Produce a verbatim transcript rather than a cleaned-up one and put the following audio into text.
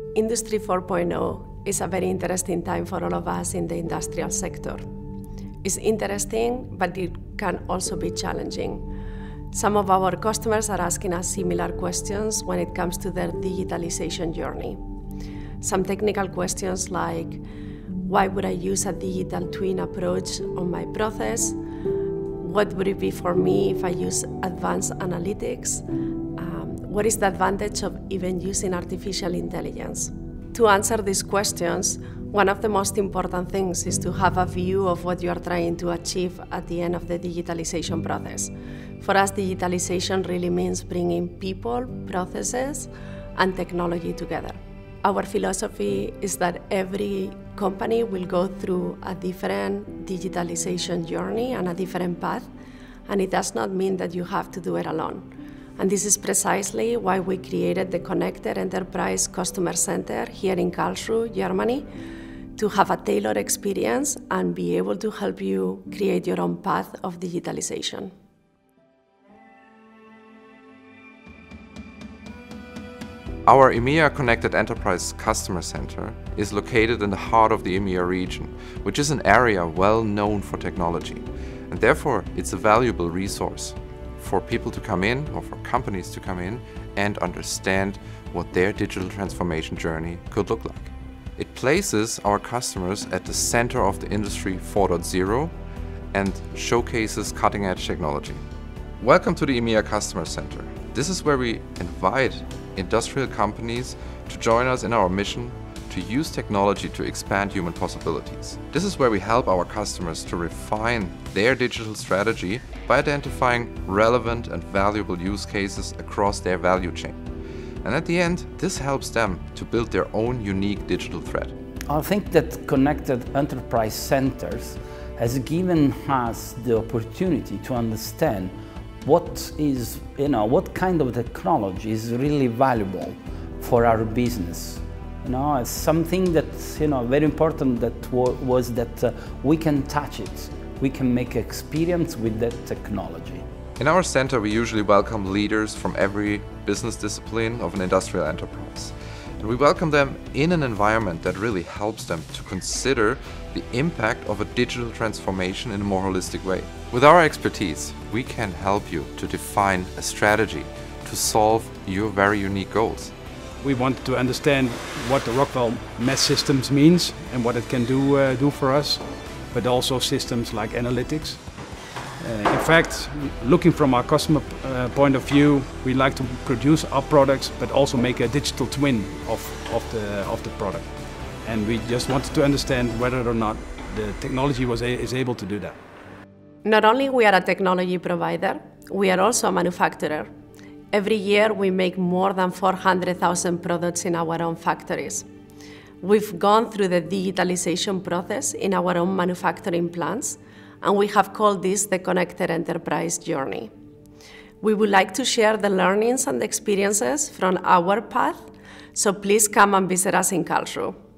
Industry four point oh is a very interesting time for all of us in the industrial sector. It's interesting, but it can also be challenging. Some of our customers are asking us similar questions when it comes to their digitalization journey. Some technical questions like, why would I use a digital twin approach on my process? What would it be for me if I use advanced analytics? Um, what is the advantage of even using artificial intelligence? To answer these questions, one of the most important things is to have a view of what you are trying to achieve at the end of the digitalization process. For us, digitalization really means bringing people, processes, and technology together. Our philosophy is that every company will go through a different digitalization journey and a different path, and it does not mean that you have to do it alone. And this is precisely why we created the Connected Enterprise Customer Center here in Karlsruhe, Germany, to have a tailored experience and be able to help you create your own path of digitalization. Our EMEA Connected Enterprise Customer Center is located in the heart of the EMEA region, which is an area well known for technology, and therefore it's a valuable resource for people to come in or for companies to come in and understand what their digital transformation journey could look like. It places our customers at the center of the Industry four point oh and showcases cutting-edge technology. Welcome to the EMEA Customer Center. This is where we invite industrial companies to join us in our mission to use technology to expand human possibilities. This is where we help our customers to refine their digital strategy by identifying relevant and valuable use cases across their value chain. And at the end, this helps them to build their own unique digital thread. I think that Connected Enterprise Centers has given us the opportunity to understand what is, you know, what kind of technology is really valuable for our business. You know, it's something that's, you know, very important that was that uh, we can touch it. We can make experience with that technology. In our center, we usually welcome leaders from every business discipline of an industrial enterprise. And we welcome them in an environment that really helps them to consider the impact of a digital transformation in a more holistic way. With our expertise, we can help you to define a strategy to solve your very unique goals. We want to understand what the Rockwell mesh systems means and what it can do, uh, do for us, but also systems like analytics. Uh, in fact, looking from our customer uh, point of view, we like to produce our products, but also make a digital twin of, of, the, of the product. And we just wanted to understand whether or not the technology was a, is able to do that. Not only we are a technology provider, we are also a manufacturer. Every year we make more than four hundred thousand products in our own factories. We've gone through the digitalization process in our own manufacturing plants, and we have called this the Connected Enterprise Journey. We would like to share the learnings and experiences from our path, so please come and visit us in Karlsruhe.